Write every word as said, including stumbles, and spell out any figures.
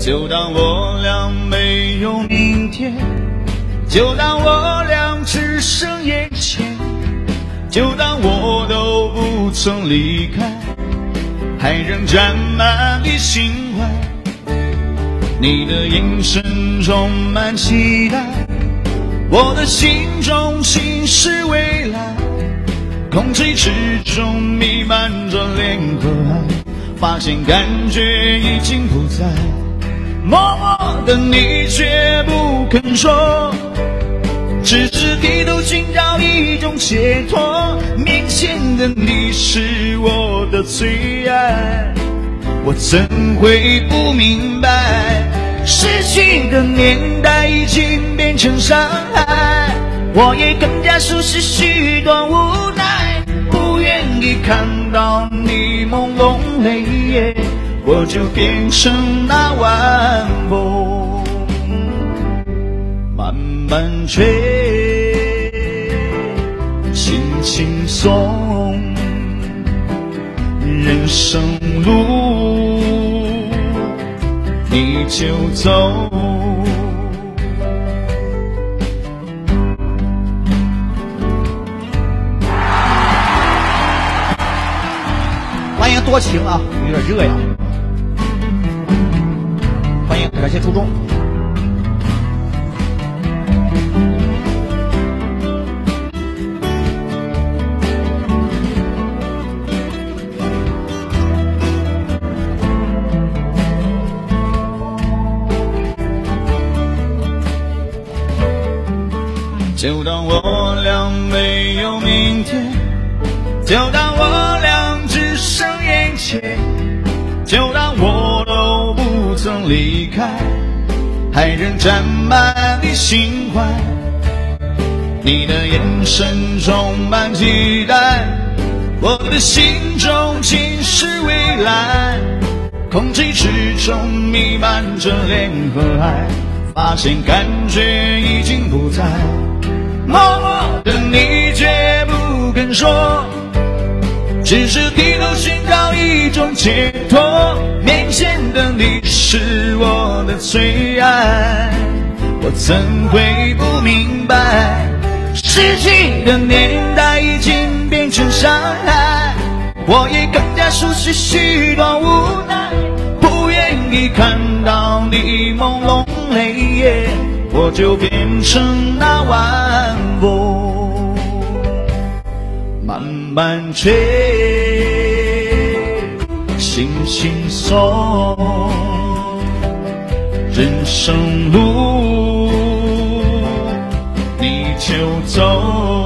就当我俩没有明天，就当我俩只剩眼前，就当我都不曾离开，还仍沾满你心怀。你的眼神充满期待，我的心中尽是未来。空气之中弥漫着恋和爱，发现感觉已经不在，默默的你却不肯说，只是低头寻找一种解脱。面前的你是我的最爱，我怎会不明白，失去的年代已经变成伤害。我也更加熟悉许多无奈，不愿意看到你朦胧泪眼，我就变成那晚风，慢慢吹，轻轻松，人生路你就走。 欢迎多情啊，有点热呀。欢迎，感谢初中。 就当我俩没有明天，就当我俩只剩眼前，就当我都不曾离开，还仍沾满你心怀。你的眼神充满期待，我的心中尽是未来。空气之中弥漫着恋和爱，发现感觉已经不在，默默的你却不肯说，只是低头寻找一种解脱。面前的你是我的最爱，我怎会不明白，失去的年代已经变成伤害。我也更加熟悉许多无奈，不愿意看到你朦胧泪眼，我就变成那晚风，慢慢吹，轻轻松，人生路你就走。